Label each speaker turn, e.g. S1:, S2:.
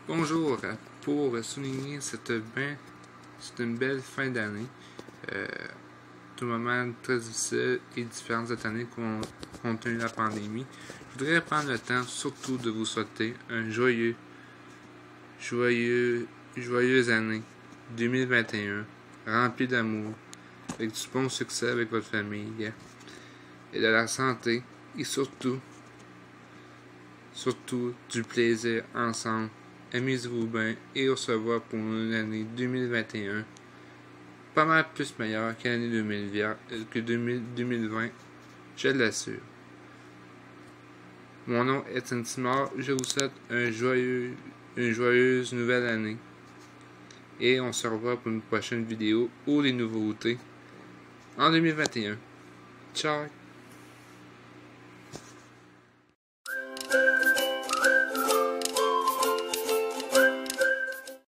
S1: Bonjour, pour souligner c'est une belle fin d'année, tout moment très difficile et différent cette année compte tenu de la pandémie. Je voudrais prendre le temps surtout de vous souhaiter un joyeuse année 2021, remplie d'amour, avec du bon succès avec votre famille et de la santé et surtout du plaisir ensemble. Amusez-vous bien et au revoir pour une année 2021 pas mal plus meilleure que l'année 2020, je l'assure. Mon nom est Étienne Simard, je vous souhaite une joyeuse nouvelle année et on se revoit pour une prochaine vidéo ou des nouveautés en 2021. Ciao!